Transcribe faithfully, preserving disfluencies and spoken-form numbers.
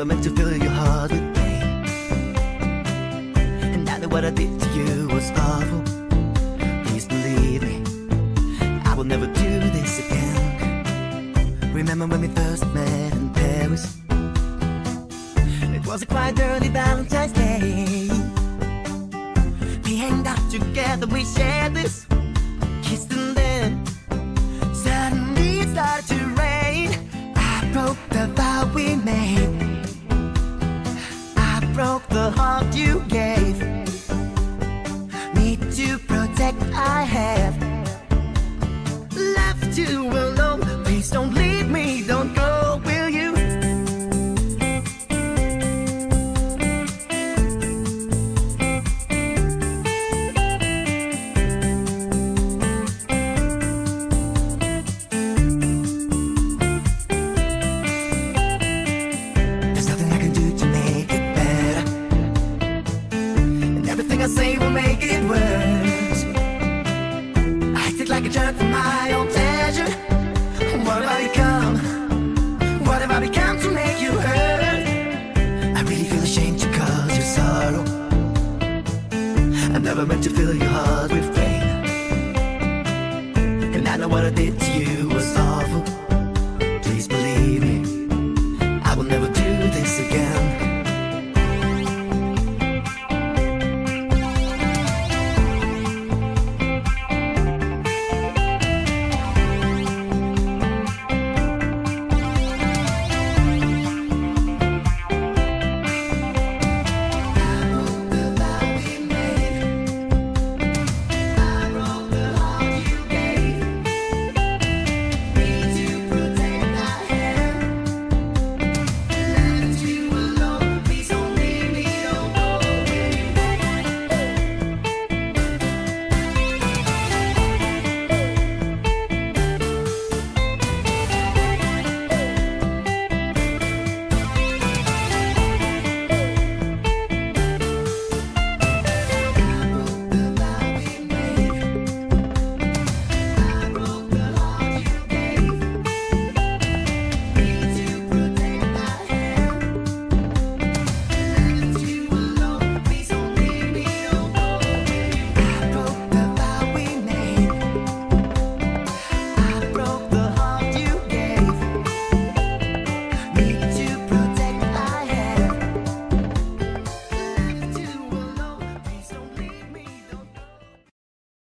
never meant to fill your heart with pain. And I know what I did to you was awful. Please believe me, I will never do this again. Remember when we first met in Paris? It was a quite early Valentine's Day. We hanged out together, we shared this, kissed, and then suddenly it started to rain. I broke the vow we made. I broke the heart you gave me to protect. I have left you alone. Please don't leave me, don't go, will you? There's nothing I can do to make it better, and everything I say will make it worse. I acted like a jerk for my own pleasure. What have I become? What have I become to make you hurt? I really feel ashamed to cause you sorrow. I never meant to fill your heart with pain. And I know what I did to you